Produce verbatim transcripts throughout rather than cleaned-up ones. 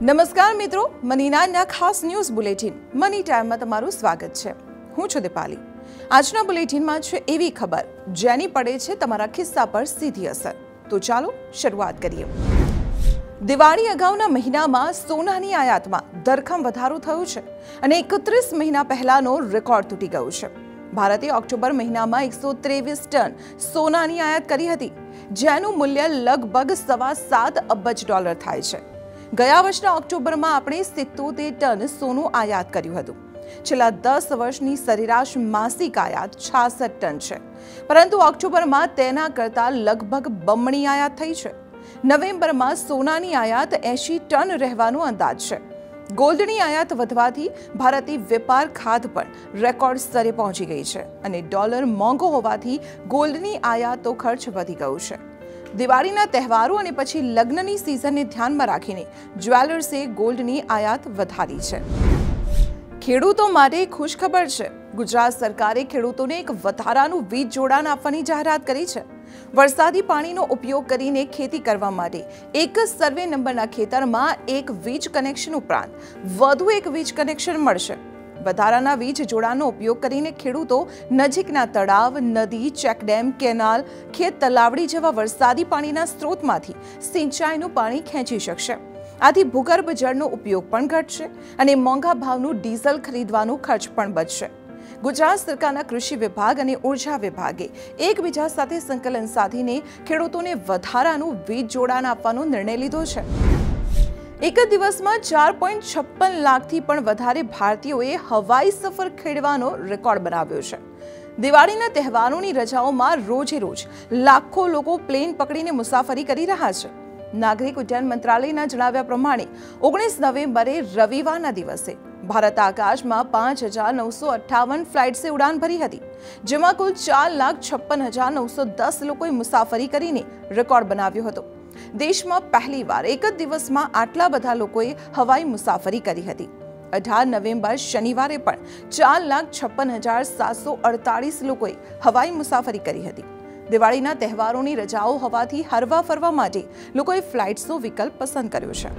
નમસ્કાર મિત્રો, મનીનાના ખાસ ન્યૂઝ બુલેટિન મની ટાઈમમાં તમારું સ્વાગત છે। હું છું દીપાલી। આજના બુલેટિનમાં છે એવી ખબર જેની પડે છે તમારા ખિસ્સા પર સીધી અસર। તો ચાલો શરૂઆત કરીએ। દિવાળી અગાઉના મહિનામાં સોનાની આયાતમાં ધરખમ વધારો થયો છે અને એકત્રીસ મહિના પહેલાનો રેકોર્ડ તૂટી ગયો છે। ભારતે ઓક્ટોબર મહિનામાં એકસો ત્રેવીસ ટન સોનાની આયાત કરી હતી, જેનું મૂલ્ય લગભગ સવા સાત અબજ ડોલર થાય છે। ગયા વર્ષના ઓક્ટોબરમાં આપણે સિત્તોતેર ટન સોનું આયાત કર્યું હતું। છેલ્લા દસ વર્ષની સરેરાશ માસિક આયાત છાસઠ ટન છે, પરંતુ ઓક્ટોબરમાં તેના કરતાં લગભગ બમણી આયાત થઈ છે। નવેમ્બરમાં સોનાની આયાત એંશી ટન રહેવાનો અંદાજ છે। ગોલ્ડની આયાત વધવાથી ભારતીય વેપાર ખાધ પણ રેકોર્ડ સ્તરે પહોંચી ગઈ છે અને ડોલર મોંઘો હોવાથી ગોલ્ડની આયાતો ખર્ચ વધી ગયો છે। દિવાળીના તહેવારો અને પછી લગ્નની સિઝનને ધ્યાનમાં રાખીને જ્વેલર્સે ગોલ્ડની આયાત વધારી છે। ખેડૂતો માટે ખુશખબર છે। ગુજરાત સરકારે ખેડૂતોને એક વધારાનું વીજ જોડાણ આપવાની જાહેરાત કરી છે। વરસાદી પાણીનો ઉપયોગ કરીને ખેતી કરવા માટે એક જ સર્વે નંબરના ખેતરમાં એક વીજ કનેક્શન ઉપરાંત વધુ એક વીજ કનેક્શન મળશે। વધારાના વીજ જોડાણનો ઉપયોગ કરીને ખેડૂતો નજીકના તળાવ, નદી, ચેકડેમ, કેનાલ, ખેત તલાવડી જેવા વરસાદી પાણીના સ્ત્રોતમાંથી સિંચાઈનું પાણી ખેંચી શકશે। આથી ભૂગર્ભ જળનો ઉપયોગ પણ ઘટશે અને મોંઘા ભાવનું ડીઝલ ખરીદવાનો ખર્ચ પણ બચશે। ગુજરાત સરકારના કૃષિ વિભાગ અને ઉર્જા વિભાગે એકબીજા સાથે સંકલન સાધીને ખેડૂતોને વધારાનું વીજ જોડાણ આપવાનો નિર્ણય લીધો છે। એક જ દિવસમાં ચાર પોઈન્ટ છપ્પન લાખથી પણ વધારે ભારતીયોએ હવાઈ સફર ખેડવાનો રેકોર્ડ બનાવ્યો છે। દિવાળીના તહેવારોની રજાઓમાં રોજે રોજ લાખો લોકો પ્લેન પકડીને મુસાફરી કરી રહ્યા છે। નાગરિક ઉડ્ડયન મંત્રાલયના જણાવ્યા પ્રમાણે ઓગણીસ નવેમ્બરે રવિવારના દિવસે ભારત આકાશમાં પાંચ હજાર નવસો અઠ્ઠાવન ફ્લાઇટ્સે ઉડાન ભરી હતી, જેમાં કુલ ચાર લાખ છપ્પન હજાર નવસો દસ લોકોએ મુસાફરી કરીને રેકોર્ડ બનાવ્યો હતો। દેશમાં પહેલીવાર એક જ દિવસમાં આટલા બધા લોકોએ હવાઈ મુસાફરી કરી હતી। અઢાર નવેમ્બર શનિવારે પણ ચાર લાખ છપ્પન હજાર સાતસો અડતાલીસ લોકોએ હવાઈ મુસાફરી કરી હતી। દિવાળીના તહેવારોની રજાઓ હોવાથી હરવા ફરવા માટે લોકોએ ફ્લાઇટ્સનો વિકલ્પ પસંદ કર્યો છે।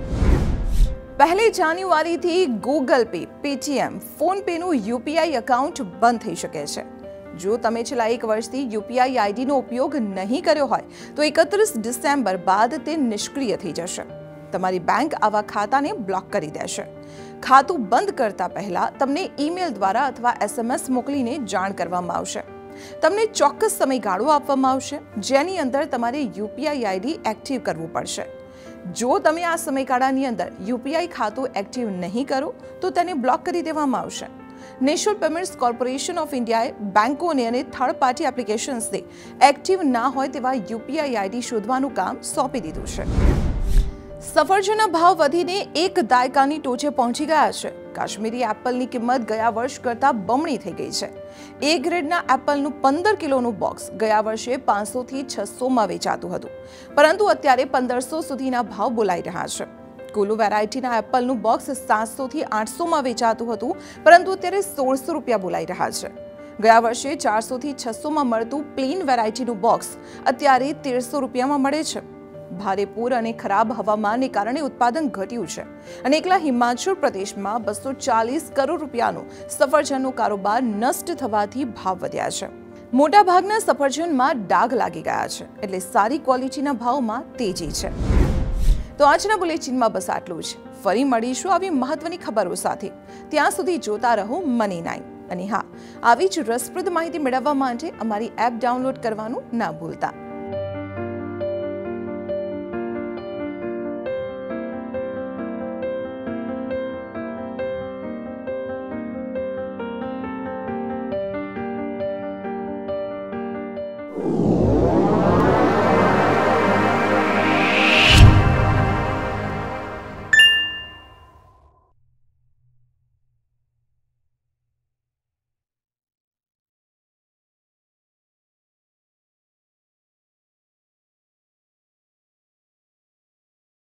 પહેલી જાન્યુઆરીથી ગૂગલ પે, પેટીએમ, ફોન પેનું યુપીઆઈ એકાઉન્ટ બંધ થઈ શકે છે। જો તમે છેલ્લા એક વર્ષથી યુપીઆઈ આઈડીનો ઉપયોગ નહીં કર્યો હોય તો એકત્રીસ ડિસેમ્બર બાદ તે નિષ્ક્રિય થઈ જશે। તમારી બેંક આવા ખાતાને બ્લોક કરી દેશે। ખાતું બંધ કરતા પહેલા તમને ઈમેલ દ્વારા અથવા એસએમએસ મોકલીને જાણ કરવામાં આવશે। તમને ચોક્કસ સમયગાળો આપવામાં આવશે, જેની અંદર તમારે યુપીઆઈ આઈડી એક્ટિવ કરવું પડશે। જો તમે આ સમયગાળાની અંદર યુપીઆઈ ખાતું એક્ટિવ નહીં કરો તો તેને બ્લોક કરી દેવામાં આવશે। નેશનલ પેમેન્ટ્સ કોર્પોરેશન ઓફ ઇન્ડિયાએ બેંકોને અને થર્ડ પાર્ટી એપ્લિકેશન્સને એક્ટિવ ના હોય તેવા યુપીઆઈ આઈડી શોધવાનું કામ સોંપી દીધું છે। સફરજનના ભાવ વધીને એક દાયકાની ટોચે પહોંચી ગયા છે। કાશ્મીરી એપલની કિંમત ગયા વર્ષ કરતાં બમણી થઈ ગઈ છે। એ ગ્રેડના એપલનું પંદર કિલોનું બોક્સ ગયા વર્ષે પાંચસોથી છસોમાં વેચાતું હતું, પરંતુ અત્યારે પંદરસો સુધીના ભાવ બોલાઈ રહ્યા છે। કુલુ વેરાયટીના એપલનું બોક્સ સાતસોથી આઠસોમાં વેચાતું હતું, પરંતુ અત્યારે સોળસો રૂપિયા બોલાઈ રહ્યા છે। ગયા વર્ષે ચારસોથી છસોમાં મળતું પ્લેન વેરાયટીનું બોક્સ અત્યારે તેરસો રૂપિયામાં મળે છે। ભારે પૂર અને ખરાબ હવામાનને કારણે ઉત્પાદન ઘટ્યું છે અને એકલા હિમાચલ પ્રદેશમાં બસો ચાલીસ કરોડ રૂપિયાનો સફરજનનો કારોબાર નષ્ટ થવાથી ભાવ વધ્યા છે। મોટાભાગના સફરજનમાં ડાઘ લાગી ગયા છે, એટલે સારી ક્વોલિટીના ભાવમાં તેજી છે। તો આજના બુલેટિનમાં બસ આટલું જ। ફરી મળીશું આવી મહત્વની ખબરો સાથે। ત્યાં સુધી જોતા રહો મની નાઇન। અને હા, આવી જ રસપ્રદ માહિતી મેળવવા માટે અમારી એપ ડાઉનલોડ કરવાનું ના ભૂલતા।